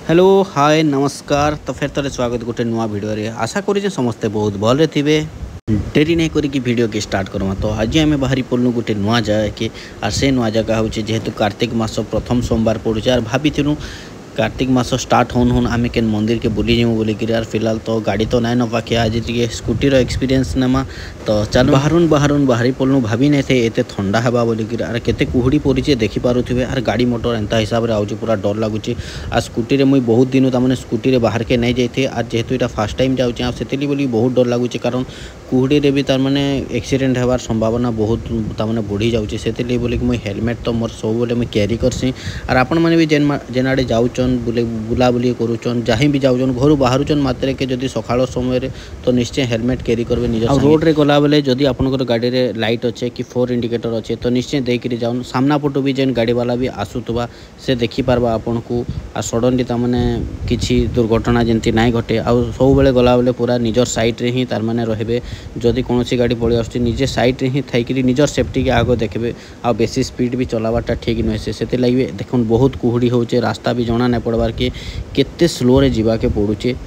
Hello hi नमस्कार। तो फिर थोड़े स्वागत गोटे नुआ वीडियो रे। आशा करी समस्ते बहुत भले थे। डेरी नहीं करी वीडियो के स्टार्ट करमा। तो आज आम बाहरी पड़लु गोटे नुआ जगह के आर से नुआ जगह हूँ जेहेतु कार्तिक मास प्रथम सोमवार पड़ुचे आर भाई कार्तिक मास स्टार्ट होन आम के मंदिर के बुली जीमु बोलिक यार फिलहाल तो गाड़ी तो नाइन पाखे आज टी स्कूटी एक्सपीरियंस नेमा। तो चलो बाहरुन बाहरी पड़लु भाभी नहीं थे एत ठंडा हवा बोलिक आर केते कुहुड़ी पड़े देखी पारुथिबे। आर गाड़ी मोटर एंता हिसाब से आउच पूरा डर लगुच। आ स्कूटी मुई बहुत दिन तमाने स्कूटी बाहर के नहीं जाइए आर जेहेतु यहाँ फास्ट टाइम जाऊँ से बोली बहुत डर लगुच कारण कुहुड़ी भी तार माने एक्सीडेंट होवार संभावना बहुत तार बढ़ी जाऊँगी से बोलिक मुई हेलमेट तो मोर सब मुझे कैरी करसी। आर आपण मैंने भी जेन आड़े जाऊन बुलाबुली करुचन जहाँ भी जाऊन घर बाहरुचन मात्रे के जदि सकाळ समय तो निश्चय हेलमेट कैरी करेंगे निज रोड रे गला बेले जदि आपनकर गाड़ी रे लाइट अच्छे कि 4 इंडिकेटर अच्छे तो निश्चय देकरी जाऊन सामना पटू भी जेन गाड़ी वाला भी आसुवा से देखी पार्बा आपन को। आ सडनली तारमाने किसी दुर्घटना जमती ना घटे आ सब बेले गला बेले पूरा निजर साइड रे ही तार माने रहिबे। जदि कौन गाड़ी पड़े आसुची निजे साइड रे ही थैकरी निजर सेफ्टी के आग देखबे। आ बेसी स्पीड भी चलावाटा ठीक नुहे से लगे देखुन बहुत कुहुड़ी होचे रास्ता भी जना नहीं पड़वार के केते स्लो रे जीवा के पड़ुचे।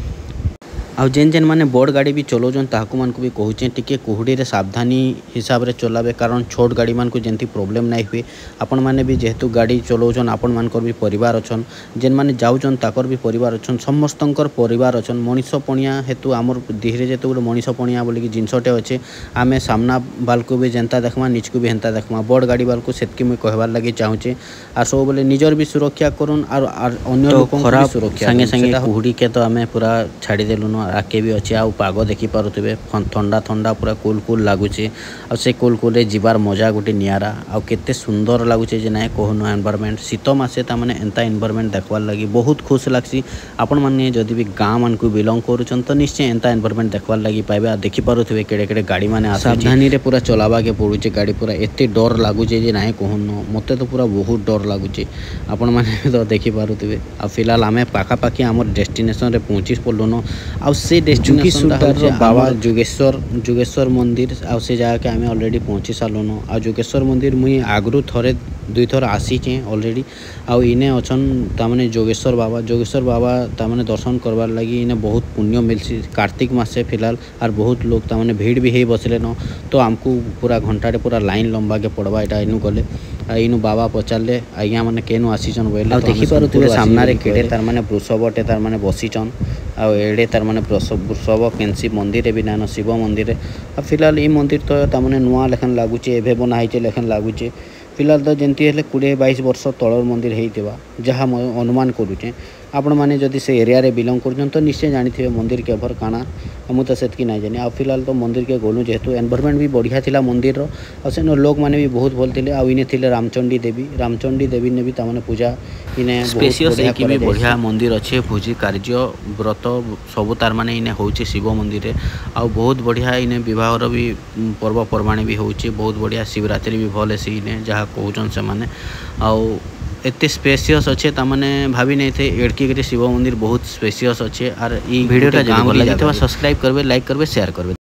आउ जेन माने बड़ गाड़ी भी चलाउन ताकू मान भी कहूचे टिके कुहुड़ी रे सावधानी हिसाब रे चलावे कारण छोट गाड़ी मान को जेंती प्रॉब्लम नहीं हुए। आपण माने भी जेहेतु गाड़ी चलाउन आपण मानकर भी परिवार अच्छन जेन माने जाउचन ताकर भी परिवार अच्छन समस्तंकर परिवार अच्छन मनीष पणिया हेतु आमर देहरे जेतु गोटे मनीष पणिया बोलिक जिनसटे अच्छे आमे सामना बाल को भी जेनता देखमा निज को भी हेन्ता देखमा बड़ गाड़ी बाल को सेतकी मुई कहबार लगी चाहूचे। आ सब बोले निजर भी सुरक्षा करूँ और अन्य लोगों को सुरक्षा संगे संगे कुहुड़ी के तो आमे पूरा छाड़ी देलुन आगे भी अच्छे आउ पाग देखी पारुथिबे ठंडा ठंडा पूरा कूल कूल लगुचे। आ से कूल कूल जीवार मजा गोटे नियारा आउ केते सुंदर लगुचे जे नाय कहून एनवायरनमेंट शीत मासे तामाने एंता एनवायरनमेंट देखवार लगी बहुत खुश लागसी। आपण माने जदि भी गाँव मान को बिलोंग करूचन तो निश्चय एंता एनवायरनमेंट देखवार लगी पाइबे। देखी पारुथिबे केड़े केड़े गाड़ी माने आसे सावधानी रे पूरा चलावा के पड़ुचे गाड़ी पूरा एते डर लगुचे जे नाय कहून मते तो पूरा बहुत डर लगुचे आपण माने तो देखी पारुथिबे। आ फिलहाल आमे पाखा पाखी हमर डेस्टिनेशन रे पहुंची पड़लुन आ से डेस्टिनेशन बाबा जुगेश्वर मंदिर आ से जगह के आम ऑलरेडी पहुँची सारूँ। आ जुगेश्वर मंदिर मुई आगु थरे दुई थर आसीचे ऑलरेडी आउ इने अच्छन तामाने जोगेश्वर बाबा तामाने दर्शन करवार लगी इने बहुत पुण्य मिलसी कार्तिक मासे फिलहाल आर बहुत लोग तामाने भीड़ भी हो बसले न तो आमको पूरा घंटाटे पूरा लाइन लंबा के पड़वा यहाँ इनू गले इनू बाबा पचारे आज्ञा मैंने केनु आसीचन बोले देखी पारे सामने केड़े तार माने वृषभटे तार माने बसीचन आ एड़े तार माने वृषभ केनसी मंदिर भी नान शिव मंदिर आ फिलहाल ये मंदिर तो तार नुआ लेखन लगुचे एभे बनाई लेखन लगुचे। फिलहाल तो जमती है 20-22 वर्ष तलर मंदिर होता जहाँ अनुमान करुचे आपण मैंने जदि से एरिया रे बिलोंग कर तो निश्चय जानी मंदिर के भर काना मुझे सेतकी ना जानी। आ फिलहाल तो मंदिर के गलु जेहेतु एनवायरनमेंट भी बढ़िया थिला मंदिर से लोग मैंने भी बहुत भल थे। आने थे रामचंडी देवी ने भी ताने पूजा इने स्पेशियस एक भी बढ़िया मंदिर अच्छे भोजी कार्य व्रत सब तार माने इने होचे शिव मंदिर आ बहुत बढ़िया इने विवाहर भी पर्वपर्वाणी भी होचे बहुत बढ़िया शिवरात्रि भी भल है इने जहाँ कहउचन से माने आउ एते स्पेशियस अच्छे तामाने भाभी नहीं थे एड़की शिव मंदिर बहुत स्पेशियस अच्छे। आर वीडियो सब्सक्राइब करबे लाइक करबे शेयर करबे।